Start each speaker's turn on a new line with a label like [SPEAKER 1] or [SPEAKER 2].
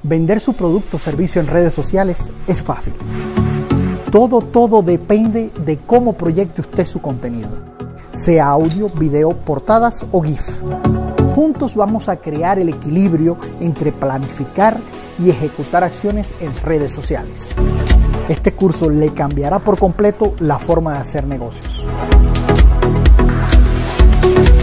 [SPEAKER 1] Vender su producto o servicio en redes sociales es fácil. Todo depende de cómo proyecte usted su contenido, sea audio, video, portadas o GIF. Juntos vamos a crear el equilibrio entre planificar y ejecutar acciones en redes sociales. Este curso le cambiará por completo la forma de hacer negocios.